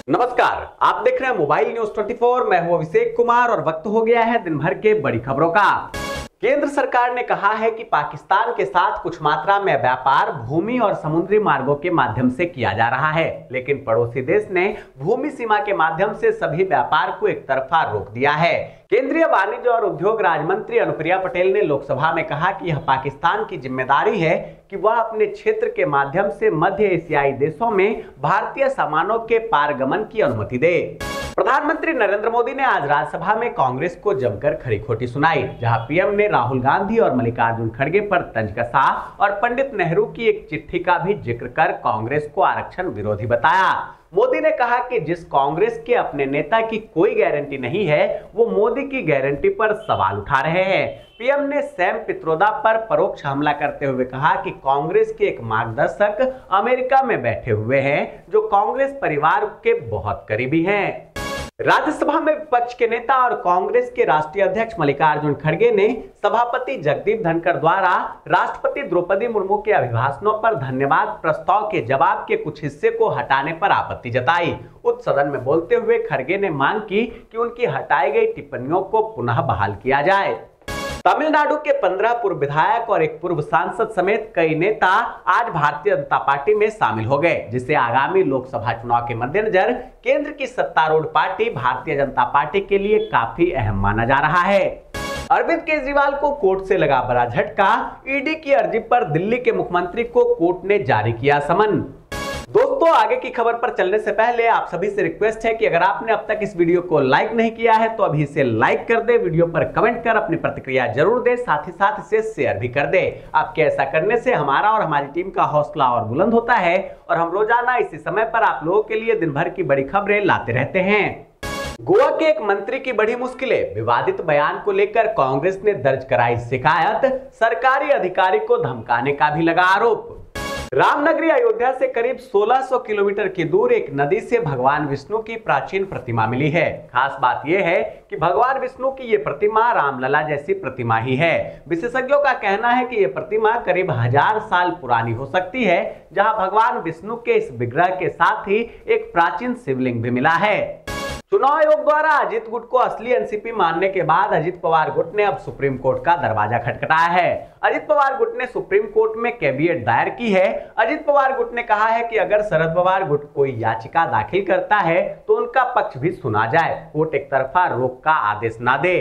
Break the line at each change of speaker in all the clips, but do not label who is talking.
नमस्कार, आप देख रहे हैं मोबाइल न्यूज 24। मैं हूं अभिषेक कुमार और वक्त हो गया है दिन भर के बड़ी खबरों का। केंद्र सरकार ने कहा है कि पाकिस्तान के साथ कुछ मात्रा में व्यापार भूमि और समुद्री मार्गों के माध्यम से किया जा रहा है, लेकिन पड़ोसी देश ने भूमि सीमा के माध्यम से सभी व्यापार को एक तरफा रोक दिया है। केंद्रीय वाणिज्य और उद्योग राज्य मंत्री अनुप्रिया पटेल ने लोकसभा में कहा कि यह पाकिस्तान की जिम्मेदारी है कि वह अपने क्षेत्र के माध्यम से मध्य एशियाई देशों में भारतीय सामानों के पारगमन की अनुमति दे। प्रधानमंत्री नरेंद्र मोदी ने आज राज्यसभा में कांग्रेस को जमकर खरी खोटी सुनाई, जहां पीएम ने राहुल गांधी और मल्लिकार्जुन खड़गे पर तंज कसा और पंडित नेहरू की एक चिट्ठी का भी जिक्र कर कांग्रेस को आरक्षण विरोधी बताया। मोदी ने कहा कि जिस कांग्रेस के अपने नेता की कोई गारंटी नहीं है, वो मोदी की गारंटी पर सवाल उठा रहे हैं। पीएम ने सैम पित्रोदा पर परोक्ष हमला करते हुए कहा कि कांग्रेस के एक मार्गदर्शक अमेरिका में बैठे हुए हैं, जो कांग्रेस परिवार के बहुत करीबी हैं। राज्यसभा में विपक्ष के नेता और कांग्रेस के राष्ट्रीय अध्यक्ष मल्लिकार्जुन खड़गे ने सभापति जगदीप धनखड़ द्वारा राष्ट्रपति द्रौपदी मुर्मू के अभिभाषणों पर धन्यवाद प्रस्ताव के जवाब के कुछ हिस्से को हटाने पर आपत्ति जताई। उच्च सदन में बोलते हुए खड़गे ने मांग की कि उनकी हटाई गई टिप्पणियों को पुनः बहाल किया जाए। तमिलनाडु के 15 पूर्व विधायक और एक पूर्व सांसद समेत कई नेता आज भारतीय जनता पार्टी में शामिल हो गए, जिसे आगामी लोकसभा चुनाव के मद्देनजर केंद्र की सत्तारूढ़ पार्टी भारतीय जनता पार्टी के लिए काफी अहम माना जा रहा है। अरविंद केजरीवाल को कोर्ट से लगा बड़ा झटका। ईडी की अर्जी पर दिल्ली के मुख्यमंत्री को कोर्ट ने जारी किया समन। दोस्तों, आगे की खबर पर चलने से पहले आप सभी से रिक्वेस्ट है कि अगर आपने अब तक इस वीडियो को लाइक नहीं किया है तो अभी इसे लाइक कर दे, वीडियो पर कमेंट कर अपनी प्रतिक्रिया जरूर दे, साथ ही साथ इसे शेयर भी कर दे। आपके ऐसा करने से हमारा और हमारी टीम का हौसला और बुलंद होता है और हम रोजाना इसी समय पर आप लोगों के लिए दिन भर की बड़ी खबरें लाते रहते हैं। गोवा के एक मंत्री की बड़ी मुश्किलें। विवादित बयान को लेकर कांग्रेस ने दर्ज कराई शिकायत, सरकारी अधिकारी को धमकाने का भी लगा आरोप। रामनगरी अयोध्या से करीब 1600 किलोमीटर की दूर एक नदी से भगवान विष्णु की प्राचीन प्रतिमा मिली है। खास बात यह है कि भगवान विष्णु की ये प्रतिमा रामलला जैसी प्रतिमा ही है। विशेषज्ञों का कहना है कि यह प्रतिमा करीब 1000 साल पुरानी हो सकती है, जहां भगवान विष्णु के इस विग्रह के साथ ही एक प्राचीन शिवलिंग भी मिला है। चुनाव आयोग द्वारा अजित गुट को असली एनसीपी मानने के बाद अजित पवार गुट ने अब सुप्रीम कोर्ट का दरवाजा खटखटाया है। अजित पवार गुट ने सुप्रीम कोर्ट में कैविएट दायर की है। अजित पवार गुट ने कहा है कि अगर शरद पवार गुट कोई याचिका दाखिल करता है तो उनका पक्ष भी सुना जाए, कोर्ट एक तरफा रोक का आदेश ना दे।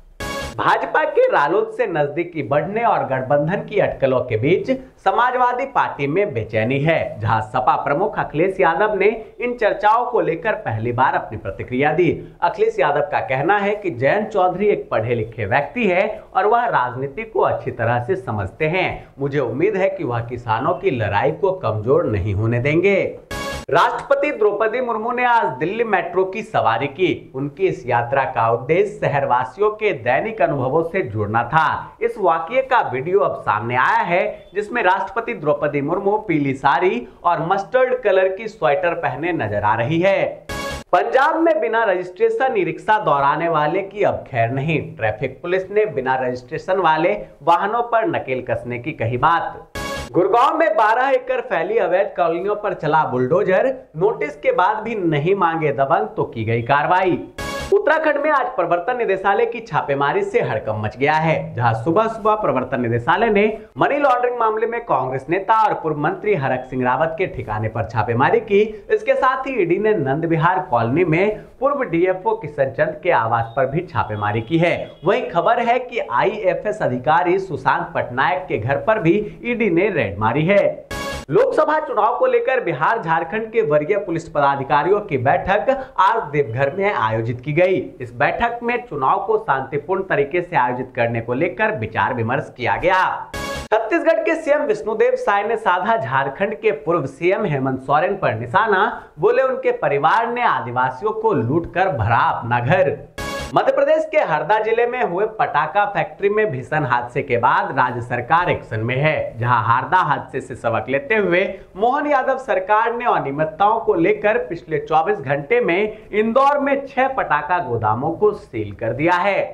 भाजपा के रालोद से नजदीकी बढ़ने और गठबंधन की अटकलों के बीच समाजवादी पार्टी में बेचैनी है, जहां सपा प्रमुख अखिलेश यादव ने इन चर्चाओं को लेकर पहली बार अपनी प्रतिक्रिया दी। अखिलेश यादव का कहना है कि जयंत चौधरी एक पढ़े लिखे व्यक्ति है और वह राजनीति को अच्छी तरह से समझते हैं। मुझे उम्मीद है कि वह किसानों की लड़ाई को कमजोर नहीं होने देंगे। राष्ट्रपति द्रौपदी मुर्मू ने आज दिल्ली मेट्रो की सवारी की। उनकी इस यात्रा का उद्देश्य शहरवासियों के दैनिक अनुभवों से जुड़ना था। इस वाकये का वीडियो अब सामने आया है, जिसमें राष्ट्रपति द्रौपदी मुर्मू पीली साड़ी और मस्टर्ड कलर की स्वेटर पहने नजर आ रही है। पंजाब में बिना रजिस्ट्रेशन ई रिक्शा दौड़ाने वाले की अब खैर नहीं। ट्रैफिक पुलिस ने बिना रजिस्ट्रेशन वाले वाहनों पर नकेल कसने की कही बात। गुड़गांव में 12 एकड़ फैली अवैध कॉलोनियों पर चला बुलडोजर, नोटिस के बाद भी नहीं मांगे दबंग तो की गई कार्रवाई। उत्तराखंड में आज प्रवर्तन निदेशालय की छापेमारी से हड़कंप मच गया है, जहां सुबह सुबह प्रवर्तन निदेशालय ने मनी लॉन्ड्रिंग मामले में कांग्रेस नेता और पूर्व मंत्री हरक सिंह रावत के ठिकाने पर छापेमारी की। इसके साथ ही ईडी ने नंद विहार कॉलोनी में पूर्व डीएफओ किशन चंद के आवास पर भी छापेमारी की है। वहीं खबर है कि आईएफएस अधिकारी सुशांत पटनायक के घर पर भी ईडी ने रेड मारी है। लोकसभा चुनाव को लेकर बिहार झारखंड के वरीय पुलिस पदाधिकारियों की बैठक आज देवघर में आयोजित की गई। इस बैठक में चुनाव को शांतिपूर्ण तरीके से आयोजित करने को लेकर विचार विमर्श किया गया। छत्तीसगढ़ के सीएम विष्णुदेव साय ने साधा झारखंड के पूर्व सीएम हेमंत सोरेन पर निशाना। बोले उनके परिवार ने आदिवासियों को लूटकर भरा अपना घर। मध्य प्रदेश के हरदा जिले में हुए पटाखा फैक्ट्री में भीषण हादसे के बाद राज्य सरकार एक्शन में है, जहां हरदा हादसे से सबक लेते हुए मोहन यादव सरकार ने अनियमितताओं को लेकर पिछले 24 घंटे में इंदौर में 6 पटाखा गोदामों को सील कर दिया है।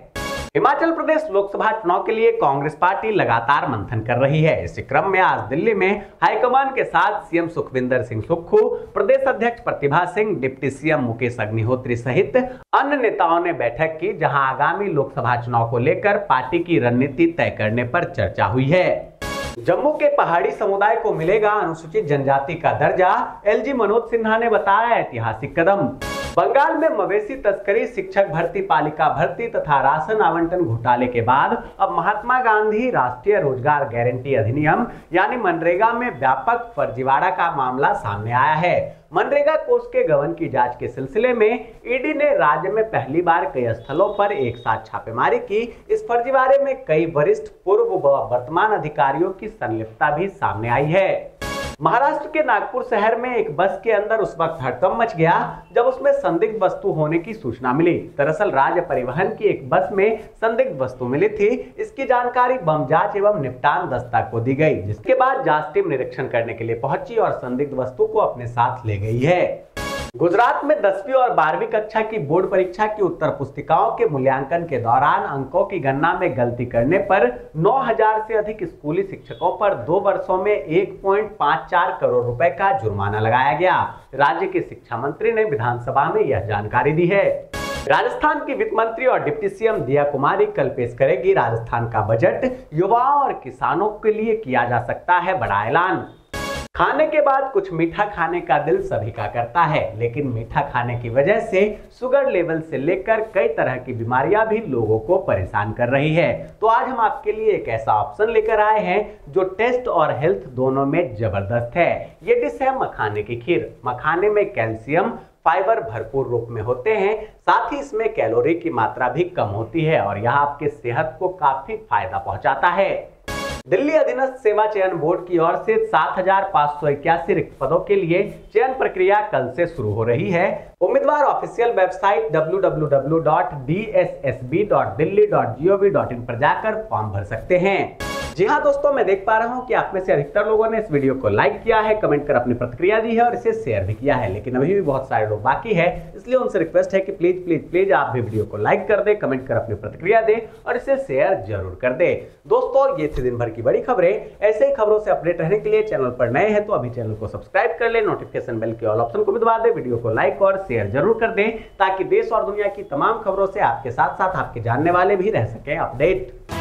हिमाचल प्रदेश लोकसभा चुनाव के लिए कांग्रेस पार्टी लगातार मंथन कर रही है। इसी क्रम में आज दिल्ली में हाईकमान के साथ सीएम सुखविंदर सिंह सुक्खू, प्रदेश अध्यक्ष प्रतिभा सिंह, डिप्टी सीएम मुकेश अग्निहोत्री सहित अन्य नेताओं ने बैठक की, जहां आगामी लोकसभा चुनाव को लेकर पार्टी की रणनीति तय करने पर चर्चा हुई है। जम्मू के पहाड़ी समुदाय को मिलेगा अनुसूचित जनजाति का दर्जा, एलजी मनोज सिन्हा ने बताया ऐतिहासिक कदम। बंगाल में मवेशी तस्करी, शिक्षक भर्ती, पालिका भर्ती तथा राशन आवंटन घोटाले के बाद अब महात्मा गांधी राष्ट्रीय रोजगार गारंटी अधिनियम यानी मनरेगा में व्यापक फर्जीवाड़ा का मामला सामने आया है। मनरेगा कोष के गबन की जांच के सिलसिले में ईडी ने राज्य में पहली बार कई स्थलों पर एक साथ छापेमारी की। इस फर्जीवाड़े में कई वरिष्ठ, पूर्व व वर्तमान अधिकारियों की संलिप्तता भी सामने आई है। महाराष्ट्र के नागपुर शहर में एक बस के अंदर उस वक्त हड़कंप मच गया जब उसमें संदिग्ध वस्तु होने की सूचना मिली। दरअसल राज्य परिवहन की एक बस में संदिग्ध वस्तु मिली थी। इसकी जानकारी बम जांच एवं निपटान दस्ता को दी गई, जिसके बाद जांच टीम निरीक्षण करने के लिए पहुंची और संदिग्ध वस्तु को अपने साथ ले गई है। गुजरात में 10वीं और 12वीं कक्षा की बोर्ड परीक्षा की उत्तर पुस्तिकाओं के मूल्यांकन के दौरान अंकों की गणना में गलती करने पर 9000 से अधिक स्कूली शिक्षकों पर 2 वर्षों में 1.54 करोड़ रुपए का जुर्माना लगाया गया। राज्य के शिक्षा मंत्री ने विधानसभा में यह जानकारी दी है। राजस्थान की वित्त मंत्री और डिप्टी सीएम दिया कुमारी कल पेश करेगी राजस्थान का बजट। युवाओं और किसानों के लिए किया जा सकता है बड़ा ऐलान। खाने के बाद कुछ मीठा खाने का दिल सभी का करता है, लेकिन मीठा खाने की वजह से शुगर लेवल से लेकर कई तरह की बीमारियां भी लोगों को परेशान कर रही है। तो आज हम आपके लिए एक ऐसा ऑप्शन लेकर आए हैं जो टेस्ट और हेल्थ दोनों में जबरदस्त है। ये डिश है मखाने की खीर। मखाने में कैल्शियम, फाइबर भरपूर रूप में होते हैं, साथ ही इसमें कैलोरी की मात्रा भी कम होती है और यह आपके सेहत को काफी फायदा पहुंचाता है। दिल्ली अधीनस्थ सेवा चयन बोर्ड की ओर से 7581 रिक्त पदों के लिए चयन प्रक्रिया कल से शुरू हो रही है। उम्मीदवार ऑफिशियल वेबसाइट www.dssb.delhi.gov.in पर जाकर फॉर्म भर सकते हैं। जी हाँ दोस्तों, मैं देख पा रहा हूँ कि आप में से अधिकतर लोगों ने इस वीडियो को लाइक किया है, कमेंट कर अपनी प्रतिक्रिया दी है और इसे शेयर भी किया है, लेकिन अभी भी बहुत सारे लोग बाकी है। इसलिए उनसे रिक्वेस्ट है कि प्लीज प्लीज प्लीज आप भी वीडियो को लाइक कर दे, कमेंट कर अपनी प्रतिक्रिया दे और इसे शेयर जरूर कर दे। दोस्तों, ये थी दिन भर की बड़ी खबरें। ऐसे ही खबरों से अपडेट रहने के लिए चैनल पर नए हैं तो अभी चैनल को सब्सक्राइब कर ले, नोटिफिकेशन बेल के ऑल ऑप्शन को भी दबा दे, वीडियो को लाइक और शेयर जरूर कर दे ताकि देश और दुनिया की तमाम खबरों से आपके साथ साथ आपके जानने वाले भी रह सके अपडेट।